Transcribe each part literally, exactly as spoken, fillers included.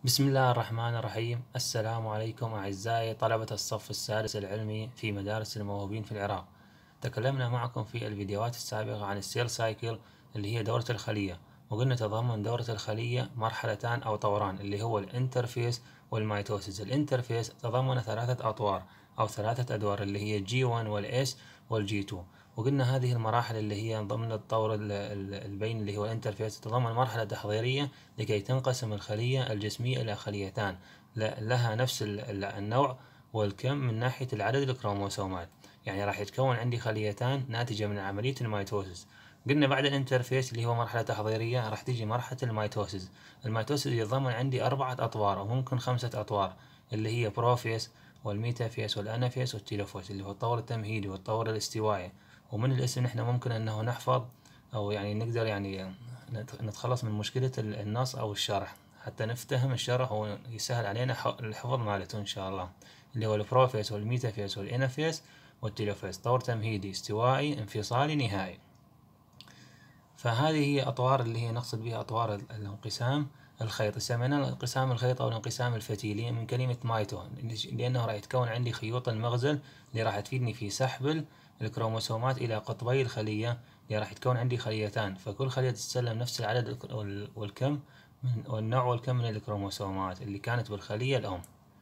بسم الله الرحمن الرحيم. السلام عليكم أعزائي طلبة الصف السادس العلمي في مدارس الموهوبين في العراق. تكلمنا معكم في الفيديوهات السابقة عن السيل سايكل اللي هي دورة الخلية، وقلنا تضمن دورة الخلية مرحلتان أو طوران اللي هو الانترفيس والميتوسيس. الانترفيس تضمن ثلاثة أطوار أو ثلاثة أدوار اللي هي جي واحد والإس والجي اثنين، وقلنا هذه المراحل اللي هي ضمن الطور البين اللي هو الانترفيس تتضمن مرحلة تحضيرية لكي تنقسم الخلية الجسمية إلى خليتان لها نفس النوع والكم من ناحية العدد الكروموسومات، يعني راح يتكون عندي خليتان ناتجة من عملية الميتوسيس. قلنا بعد الانترفيس اللي هو مرحلة تحضيرية راح تيجي مرحلة الميتوسيس. الميتوسيس يتضمن عندي أربعة أطوار أو ممكن خمسة أطوار اللي هي بروفيس والميتافيس والأنافيس والتيلوفيس اللي هو الطور التمهيدي والطور الاستوائي. ومن الاسم نحن ممكن أنه نحفظ أو يعني نقدر يعني نتخلص من مشكلة النص أو الشرح حتى نفتهم الشرح ويسهل علينا الحفظ مالته إن شاء الله، اللي هو البروفيس والميتافيس والإنافيس والتيلوفيس، طور تمهيدي استوائي انفصالي نهائي. فهذه هي أطوار اللي هي نقصد بها أطوار الانقسام الخيطي. سمينا الانقسام الخيط أو الانقسام الفتيلي من كلمة مايتو، لأنه راح يتكون عندي خيوط المغزل اللي راح تفيدني في سحب الكروموسومات إلى قطبي الخلية اللي راح تكون عندي خليتان، فكل خلية تتسلم نفس العدد والكم والنوع والكم من الكروموسومات اللي كانت بالخلية الأم.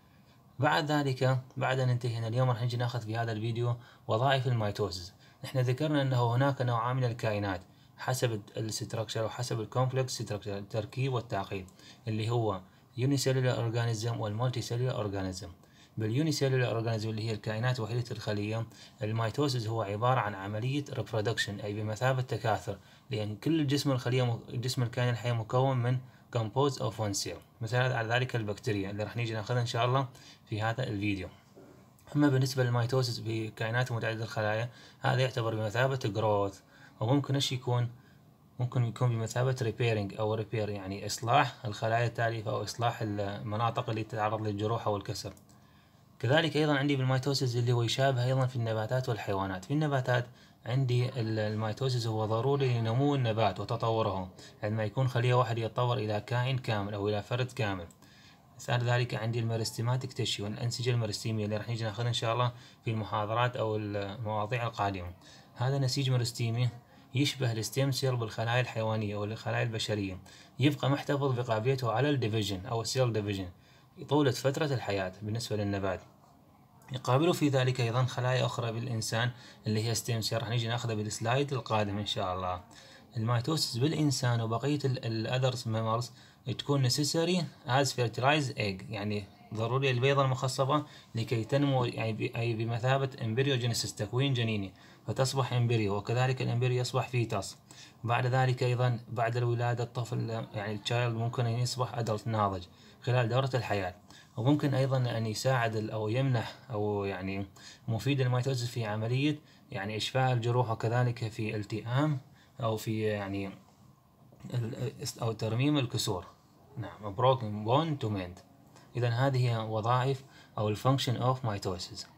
بعد ذلك بعد أن انتهينا اليوم راح نجي ناخذ في هذا الفيديو وظائف الميتوسيس. نحن ذكرنا أنه هناك نوعان من الكائنات حسب الستركشر وحسب الكومبلكس ستركشر التركيب والتعقيد، اللي هو يونيسيلولار اورجانيزم والمالتي سيلولار اورجانيزم. باليونيسيلولار اورجانيزم اللي هي الكائنات وحيدة الخلية، الميتوسيس هو عبارة عن عملية ريبرودكشن أي بمثابة تكاثر، لأن كل جسم الخلية جسم الكائن الحي مكون من composed of one cell، مثال على ذلك البكتيريا اللي راح نيجي ناخذها إن شاء الله في هذا الفيديو. أما بالنسبة للميتوسيس بكائنات متعددة الخلايا، هذا يعتبر بمثابة جروث، وممكن إيش يكون؟ ممكن يكون بمثابة ريبيرنج أو ريبير، يعني إصلاح الخلايا التالفة أو إصلاح المناطق اللي تتعرض للجروح أو الكسر. كذلك أيضا عندي بالميتوسيس اللي هو يشابه أيضا في النباتات والحيوانات. في النباتات عندي الميتوسيس هو ضروري لنمو النبات وتطوره، عندما يكون خلية واحدة يتطور إلى كائن كامل أو إلى فرد كامل. مثال ذلك عندي الميرستيماتيك تيشيو، الأنسجة الميرستيمية اللي راح نيجي ناخذها إن شاء الله في المحاضرات أو المواضيع القادمة. هذا نسيج ميرستيمي يشبه الستيم سيل بالخلايا الحيوانية والخلايا البشرية، يبقى محتفظ بقابليته على الديفيجن أو السيل ديفيجن طولة فترة الحياة بالنسبة للنبات. يقابله في ذلك أيضا خلايا أخرى بالإنسان اللي هي ستيم سيل، راح نيجي ناخذها بالسلايد القادم إن شاء الله. الميتوسيس بالإنسان وبقية الأذرز ميمرز تكون necessary as fertilized egg، يعني ضروري البيضة المخصبة لكي تنمو، يعني أي بمثابة embryogenesis تكوين جنيني، فتصبح امبريو، وكذلك الامبريو يصبح فيتس. بعد ذلك أيضا بعد الولادة الطفل يعني التشايلد ممكن أن يصبح أدلت ناضج خلال دورة الحياة. وممكن أيضا أن يساعد أو يمنح أو يعني مفيد الميتوسيس في عملية يعني إشفاء الجروح، وكذلك في التئام أو في يعني أو ترميم الكسور. نعم broken bone to mend. إذا هذه هي وظائف أو الفانكشن أوف ميتوسيس.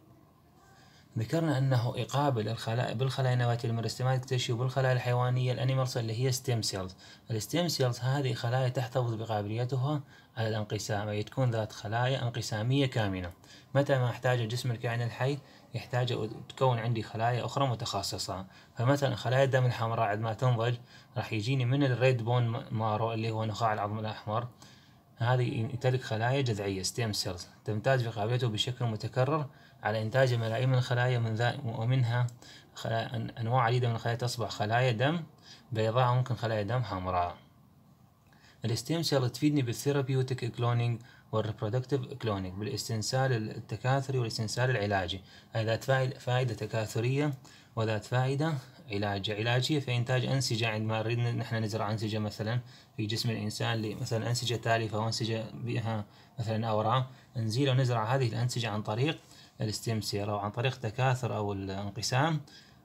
ذكرنا أنه يقابل الخلايا بالخلايا النباتية الميرستيماتيك تيشيو بالخلايا الحيوانية الأنيمالز اللي هي ستيم سيلز. الستيم سيلز هذه خلايا تحتفظ بقابليتها على الانقسام، أي تكون ذات خلايا انقسامية كامنة. متى ما احتاج جسم الكائن الحي يحتاج تكون عندي خلايا أخرى متخصصة. فمثلا خلايا الدم الحمراء عندما تنضج راح يجيني من الريد بون مارو اللي هو نخاع العظم الأحمر، هذه تلك خلايا جذعية ستيم سيلز تمتاز بقابليته بشكل متكرر على إنتاج ملايين من الخلايا، من ذا ومنها أنواع عديدة من الخلايا تصبح خلايا دم بيضاء وممكن خلايا دم حمراء. الستيم سيل تفيدني بالثيرابيوتيك كلونينج والريبرودكتيف كلونينج، بالاستنسال التكاثري والاستنسال العلاجي، أي ذات فائدة تكاثرية وذات فائدة علاج علاجية في إنتاج أنسجة. عندما نريد نحن نزرع أنسجة مثلا في جسم الإنسان، مثلا أنسجة تالفة وأنسجة بها مثلا أورام، نزيل ونزرع هذه الأنسجة عن طريق الستيم سيل أو عن طريق تكاثر أو الانقسام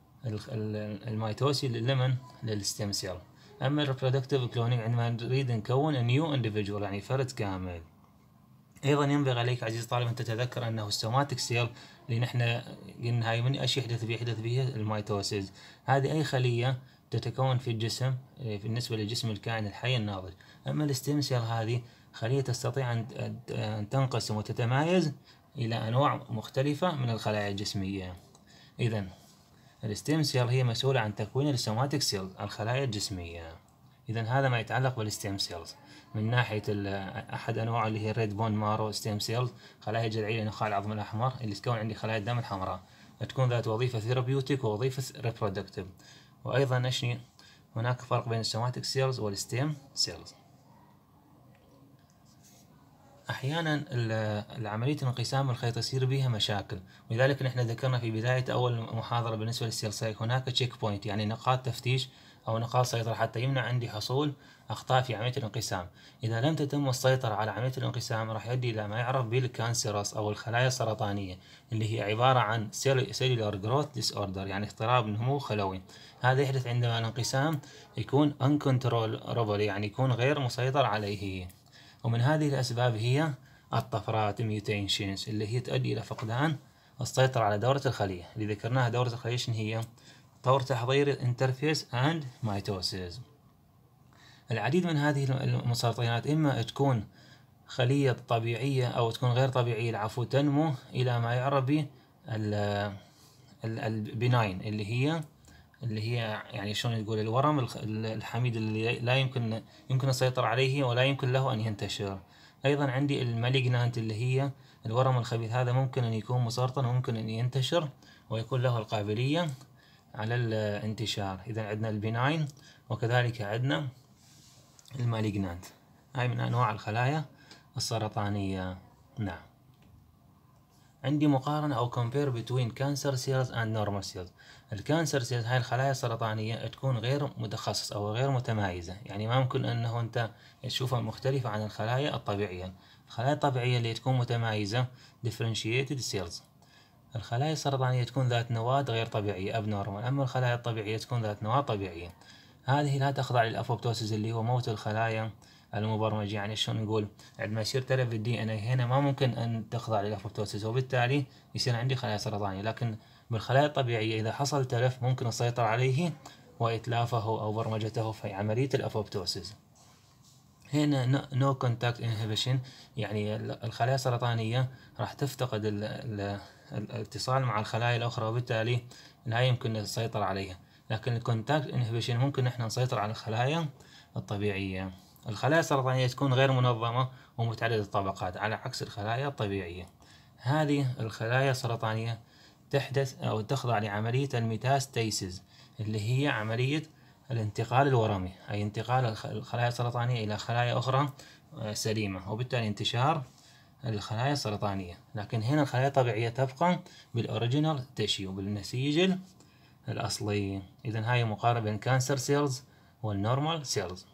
الميتوسي للمن للستيم سيل. أما الريبرودكتيف كلونينج عندما نريد نكون نيو انديفيدوال يعني فرد كامل. أيضا ينبغي عليك عزيزي الطالب أن تتذكر أنه السوماتيك سيل اللي نحن قلنا هاي من أيش يحدث به يحدث به الميتوسيس. هذه أي خلية تتكون في الجسم بالنسبة للجسم الكائن الحي الناضج. أما الستيم سيل هذه خلية تستطيع أن تنقسم وتتمايز إلى أنواع مختلفة من الخلايا الجسمية. إذن الستيم سيل هي مسؤولة عن تكوين السوماتيك سيلز الخلايا الجسمية. إذن هذا ما يتعلق بالستيم سيلز. من ناحية أحد أنواع اللي هي الريد بون مارو ستيم سيلز، خلايا جذعية لنخاع العظم الأحمر اللي تكون عندي خلايا الدم الحمراء، تكون ذات وظيفة ثيرابيوتيك ووظيفة ريبرودكتيف. وأيضا نشني هناك فرق بين السوماتيك سيلز والستيم سيلز. أحيانا العملية الانقسام الخيط يصير بها مشاكل، ولذلك نحن ذكرنا في بداية أول محاضرة بالنسبة للسيل سايكل هناك تشيك بوينت، يعني نقاط تفتيش أو نقاط سيطرة حتى يمنع عندي حصول أخطاء في عملية الانقسام. إذا لم تتم السيطرة على عملية الانقسام راح يؤدي إلى ما يعرف بالكانسيروس أو الخلايا السرطانية، اللي هي عبارة عن cellular growth disorder، يعني اضطراب نمو خلوي. هذا يحدث عندما الانقسام يكون uncontrollable، يعني يكون غير مسيطر عليه. ومن هذه الأسباب هي الطفرات mutations اللي هي تؤدي إلى فقدان السيطرة على دورة الخلية، اللي ذكرناها دورة الخلية شنو هي؟ طور تحضير interface and mitosis. العديد من هذه المسرطنات إما تكون خلية طبيعية أو تكون غير طبيعية، العفو، تنمو إلى ما يعرف ب البناين اللي هي اللي هي يعني شلون نقول الورم الحميد اللي لا يمكن يمكن السيطرة عليه ولا يمكن له أن ينتشر. أيضا عندي المالجنانت اللي هي الورم الخبيث، هذا ممكن أن يكون مسرطن وممكن أن ينتشر ويكون له القابلية على الانتشار. إذا عندنا البناين وكذلك عندنا المالجنانت، هاي من أنواع الخلايا السرطانية. نعم. عندي مقارنة أو compare between cancer cells and normal cells. الكانسر سيلز هاي الخلايا السرطانية تكون غير متخصص أو غير متمايزة، يعني ما ممكن أنه أنت تشوفها مختلفة عن الخلايا الطبيعية. الخلايا الطبيعية اللي تكون متمايزة differentiated cells. الخلايا السرطانية تكون ذات نواة غير طبيعية abnormal، أما الخلايا الطبيعية تكون ذات نواة طبيعية. هذه لا تخضع للأبوبتوسيس اللي هو موت الخلايا المبرمجة، يعني شلون نقول عندما يصير تلف الدي ان اي هنا ما ممكن ان تخضع للأبوبتوسيس وبالتالي يصير عندي خلايا سرطانية. لكن بالخلايا الطبيعية إذا حصل تلف ممكن السيطرة عليه وإتلافه أو برمجته في عملية الأبوبتوسيس. هنا no contact inhibition، يعني الخلايا السرطانية راح تفتقد ال ال الاتصال مع الخلايا الأخرى وبالتالي لا يمكن السيطرة عليها. لكن الكونتاكت انهبيشن ممكن نحن نسيطر على الخلايا الطبيعية. الخلايا السرطانية تكون غير منظمة ومتعددة الطبقات على عكس الخلايا الطبيعية. هذه الخلايا السرطانية تحدث أو تخضع لعملية الميتاستاسيس اللي هي عملية الانتقال الورمي، أي انتقال الخلايا السرطانية إلى خلايا أخرى سليمة وبالتالي انتشار الخلايا السرطانية. لكن هنا الخلايا الطبيعية تبقى بالأوريجينال تيشيو، بالنسيج الأصلي. إذن هاي مقارنة بين كانسر سيلز والنورمال سيلز.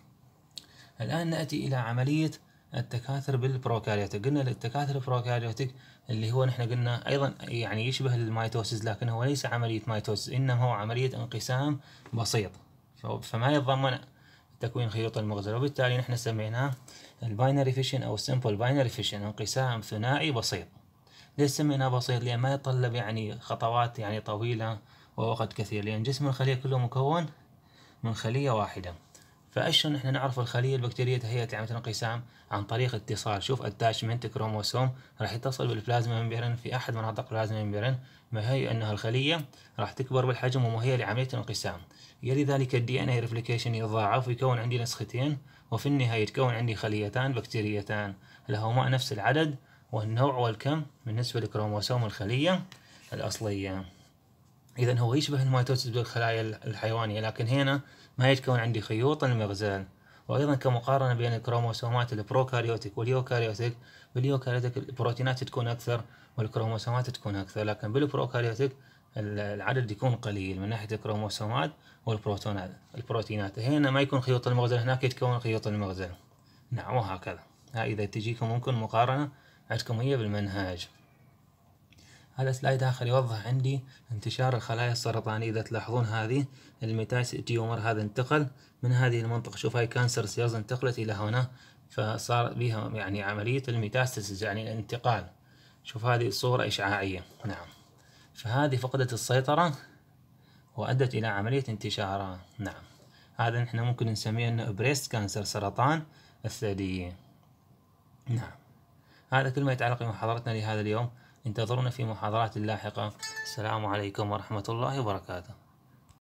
الآن نأتي إلى عملية التكاثر بالبروكاريوتيك. قلنا التكاثر البروكاريوتيك اللي هو نحن قلنا أيضا يعني يشبه الميتوسيس، لكن هو ليس عملية ميتوسيس، إنما هو عملية انقسام بسيط، فما يتضمن تكوين خيوط المغزل، وبالتالي نحن سميناه الباينري فيشن أو simple باينري فيشن، انقسام ثنائي بسيط. ليش سميناه بسيط؟ لأن ما يتطلب يعني خطوات يعني طويلة ووقت كثير، لأن جسم الخلية كله مكون من خلية واحدة. فأشون نحن نعرف الخلية البكتيرية هي عملية الانقسام عن طريق اتصال. شوف اتاشمنت كروموسوم راح يتصل بالبلازما ممبرين في أحد مناطق البلازما ممبرين، ما هي أنها الخلية راح تكبر بالحجم ومهيئة لعملية الانقسام. يلي ذلك الدي ان اي ريبليكيشن يتضاعف ويكون عندي نسختين، وفي النهاية تكون عندي خليتان بكتيريتان لهما نفس العدد والنوع والكم بالنسبة لكروموسوم الخلية الأصلية. إذا هو يشبه الميتوسيس بالخلايا الحيوانية، لكن هنا ما يتكون عندي خيوط المغزال. وأيضا كمقارنة بين الكروموسومات البروكاريوتيك واليوكاريوتيك، باليوكاريوتيك البروتينات تكون أكثر والكروموسومات تكون أكثر، لكن بالبروكاريوتيك العدد يكون قليل من ناحية الكروموسومات والبروتونات البروتينات. هنا ما يكون خيوط المغزل، هناك يتكون خيوط المغزل. نعم وهكذا. ها إذا تجيكم ممكن مقارنة عندكم هي بالمنهاج. هذا سلايد آخر يوضح عندي انتشار الخلايا السرطانية. إذا تلاحظون هذه الميتاس تيومر هذا انتقل من هذه المنطقة، شوف هاي كانسر سيلز انتقلت إلى هنا فصار بها يعني عملية الميتاستاسيس يعني الانتقال. شوف هذه الصورة إشعاعية. نعم. فهذه فقدت السيطرة وأدت إلى عملية انتشارها. نعم، هذا نحن ممكن نسميه أنه بريست كانسر، سرطان الثدي. نعم، هذا كل ما يتعلق بمحاضرتنا لهذا اليوم. انتظرونا في محاضرات لاحقة. السلام عليكم ورحمة الله وبركاته.